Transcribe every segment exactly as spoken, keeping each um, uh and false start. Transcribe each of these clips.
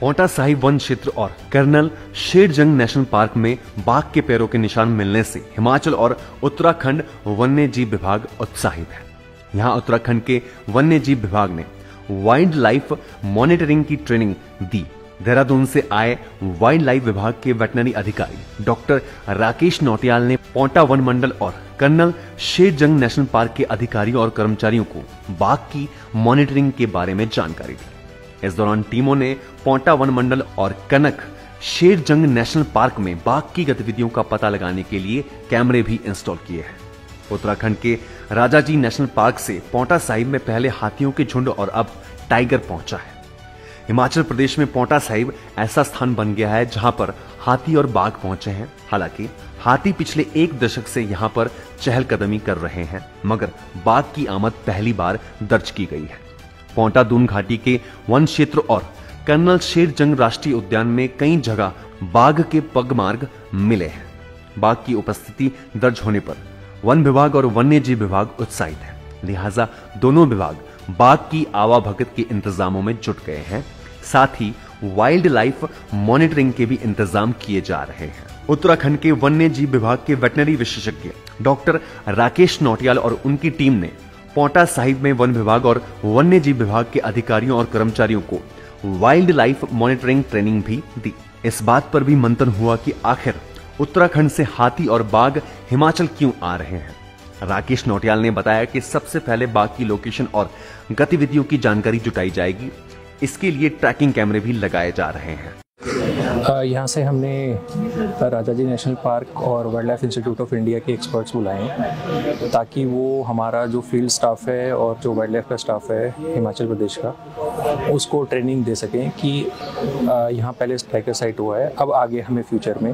Paonta Sahib one क्षेत्र और colonel Sherjung national park में बाघ के पैरों के निशान मिलने से हिमाचल और उत्तराखंड वन्य जीव विभाग उत्साहित है। यहाँ उत्तराखंड के वन्य जीव विभाग ने वाइल्ड लाइफ मॉनिटरिंग की ट्रेनिंग दी। देहरादून से आए वाइल्ड लाइफ विभाग के वेटनरी अधिकारी डॉक्टर राकेश नौटियाल ने पांवटा वन मंडल और कर्नल शेरजंग नेशनल पार्क के अधिकारियों और कर्मचारियों को बाघ की मॉनिटरिंग के बारे में जानकारी दी। इस दौरान टीमों ने पांवटा वन मंडल और कनक शेरजंग नेशनल पार्क में बाघ की गतिविधियों का पता लगाने के लिए कैमरे भी इंस्टॉल किए हैं। उत्तराखंड के राजाजी नेशनल पार्क से पांवटा साहिब में पहले हाथियों के झुंड और अब टाइगर पहुंचा है। हिमाचल प्रदेश में पांवटा साहिब ऐसा स्थान बन गया है जहां पर हाथी और बाघ पहुंचे हैं। हालांकि हाथी पिछले एक दशक से यहां पर चहलकदमी कर रहे हैं, मगर बाघ की आमद पहली बार दर्ज की गई है। पांवटा दून घाटी के वन क्षेत्र और कर्नल शेरजंग राष्ट्रीय उद्यान में कई जगह बाघ के पगमार्ग मिले हैं। बाघ की उपस्थिति दर्ज होने पर वन विभाग और वन्य जीव विभाग उत्साहित है। लिहाजा दोनों विभाग बाघ की आवाभगत के इंतजामों में जुट गए हैं। साथ ही वाइल्ड लाइफ मॉनिटरिंग के भी इंतजाम किए जा रहे हैं। उत्तराखंड के वन्य जीव विभाग के वेटनरी विशेषज्ञ डॉक्टर राकेश नौटियाल और उनकी टीम ने पांवटा साहिब में वन विभाग और वन्य जीव विभाग के अधिकारियों और कर्मचारियों को वाइल्ड लाइफ मॉनिटरिंग ट्रेनिंग भी दी। इस बात पर भी मंथन हुआ कि आखिर उत्तराखंड से हाथी और बाघ हिमाचल क्यों आ रहे हैं। राकेश नौटियाल ने बताया कि सबसे पहले बाघ की लोकेशन और गतिविधियों की जानकारी जुटाई जाएगी। इसके लिए ट्रैकिंग कैमरे भी लगाए जा रहे हैं। यहाँ से हमने राजाजी नेशनल पार्क और wild life institute of India के एक्सपर्ट्स बुलाए हैं ताकि वो हमारा जो फील्ड स्टाफ है और जो वाइल्ड लाइफ का स्टाफ है हिमाचल प्रदेश का, उसको ट्रेनिंग दे सकें कि यहाँ पहले टाइगर साइट हुआ है, अब आगे हमें फ्यूचर में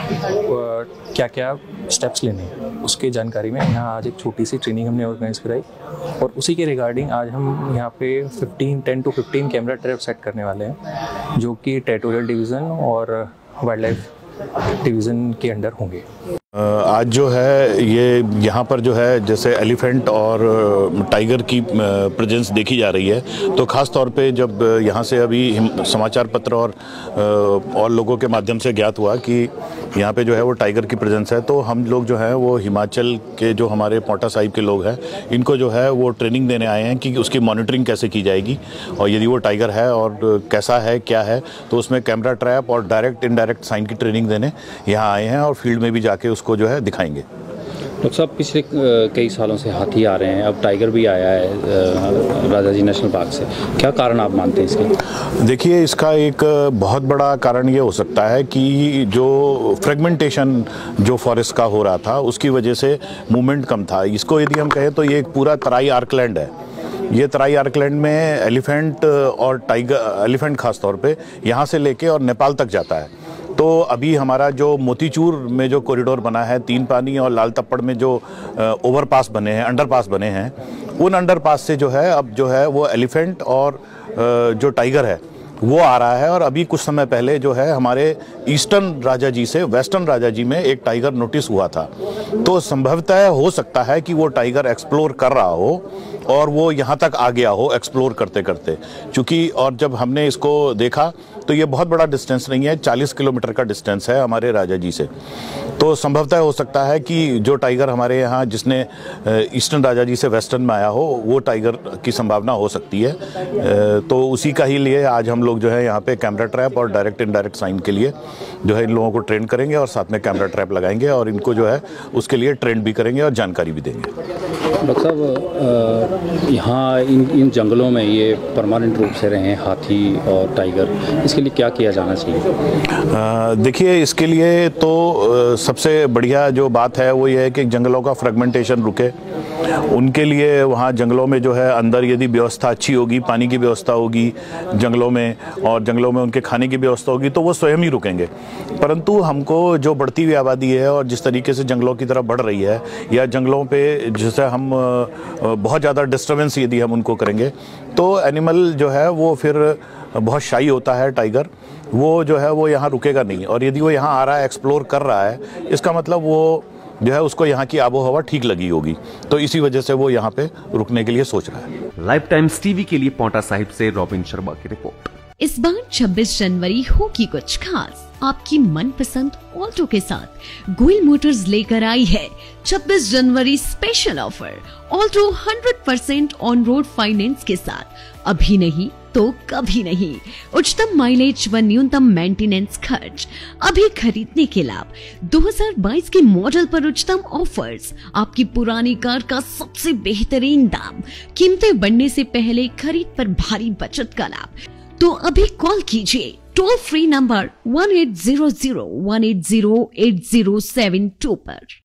क्या क्या स्टेप्स लेने हैं उसकी जानकारी में यहाँ आज एक छोटी सी ट्रेनिंग हमने ऑर्गेनाइज कराई। और उसी के रिगार्डिंग आज हम यहाँ पे fifteen ten to fifteen camera trap set करने वाले हैं जो कि टेरिटोरियल डिवीज़न और वाइल्ड लाइफ डिवीज़न के अंडर होंगे। आज जो है ये यहाँ पर जो है जैसे एलिफेंट और टाइगर की प्रेजेंस देखी जा रही है, तो ख़ास तौर पे जब यहाँ से अभी समाचार पत्र और और लोगों के माध्यम से ज्ञात हुआ कि यहाँ पे जो है वो टाइगर की प्रेजेंस है, तो हम लोग जो है वो हिमाचल के जो हमारे पांवटा साहिब के लोग हैं इनको जो है वो ट्रेनिंग देने आए हैं कि उसकी मॉनिटरिंग कैसे की जाएगी और यदि वो टाइगर है और कैसा है क्या है, तो उसमें कैमरा ट्रैप और डायरेक्ट इनडायरेक्ट साइन की ट्रेनिंग देने यहाँ आए हैं और फील्ड में भी जाके उसको जो है दिखाएंगे। डॉक्टर साहब, पिछले कई सालों से हाथी आ रहे हैं, अब टाइगर भी आया है राजाजी नेशनल पार्क से, क्या कारण आप मानते हैं इसके? देखिए, इसका एक बहुत बड़ा कारण ये हो सकता है कि जो फ्रेगमेंटेशन जो फॉरेस्ट का हो रहा था उसकी वजह से मूवमेंट कम था। इसको यदि हम कहें तो ये एक पूरा तराई आर्कलैंड है। ये तराई आर्कलैंड में एलिफेंट और टाइगर, एलिफेंट खास तौर पे यहाँ से लेके और नेपाल तक जाता है। तो अभी हमारा जो मोतीचूर में जो कॉरिडोर बना है, तीन पानी और लाल तप्पड़ में जो ओवरपास बने हैं, अंडरपास बने हैं, उन अंडरपास से जो है अब जो है वो एलिफेंट और जो टाइगर है वो आ रहा है। और अभी कुछ समय पहले जो है हमारे ईस्टर्न राजाजी से वेस्टर्न राजाजी में एक टाइगर नोटिस हुआ था। तो संभवतः हो सकता है कि वो टाइगर एक्सप्लोर कर रहा हो और वो यहाँ तक आ गया हो एक्सप्लोर करते करते, चूँकि और जब हमने इसको देखा तो ये बहुत बड़ा डिस्टेंस नहीं है, चालीस किलोमीटर का डिस्टेंस है हमारे राजाजी से। तो संभवतः हो सकता है कि जो टाइगर हमारे यहाँ जिसने ईस्टर्न राजाजी से वेस्टर्न में आया हो वो टाइगर की संभावना हो सकती है। तो उसी का ही लिए आज हम लोग जो है यहाँ पे कैमरा ट्रैप और डायरेक्ट इनडायरेक्ट साइन के लिए जो है इन लोगों को ट्रेन करेंगे और साथ में कैमरा ट्रैप लगाएंगे और इनको जो है उसके लिए ट्रेन भी करेंगे और जानकारी भी देंगे। डॉक्टर साहब, यहाँ इन इन जंगलों में ये परमानेंट रूप से रहें हाथी और टाइगर, इसके लिए क्या किया जाना चाहिए? देखिए, इसके लिए तो सबसे बढ़िया जो बात है वो ये है कि जंगलों का फ्रेगमेंटेशन रुके। उनके लिए वहाँ जंगलों में जो है अंदर यदि व्यवस्था अच्छी होगी, पानी की व्यवस्था होगी जंगलों में और जंगलों में उनके खाने की व्यवस्था होगी तो वो स्वयं ही रुकेंगे। परंतु हमको जो बढ़ती हुई आबादी है और जिस तरीके से जंगलों की तरफ बढ़ रही है या जंगलों पे जैसे हम बहुत ज़्यादा डिस्टर्बेंस यदि हम उनको करेंगे तो एनिमल जो है वो फिर बहुत शाई होता है। टाइगर वो जो है वो यहाँ रुकेगा नहीं, और यदि वो यहाँ आ रहा है एक्सप्लोर कर रहा है इसका मतलब वो जो है उसको यहाँ की आबो हवा ठीक लगी होगी, तो इसी वजह से वो यहाँ पे रुकने के लिए सोच रहा है। लाइफ टाइम्स टीवी के लिए पांवटा साहिब से रॉबिन शर्मा की रिपोर्ट। इस बार छब्बीस जनवरी होगी कुछ खास। आपकी मनपसंद ऑल्टो के साथ गोयल मोटर्स लेकर आई है छब्बीस जनवरी special offer. Alto hundred percent on road finance के साथ अभी नहीं तो कभी नहीं। उच्चतम माइलेज व न्यूनतम मेंटेनेंस खर्च, अभी खरीदने के लाभ, दो हज़ार बाईस के मॉडल पर उच्चतम ऑफर्स, आपकी पुरानी कार का सबसे बेहतरीन दाम, कीमतें बढ़ने से पहले खरीद पर भारी बचत का लाभ। तो अभी कॉल कीजिए toll free number one eight zero zero one eight zero eight zero seven two पर।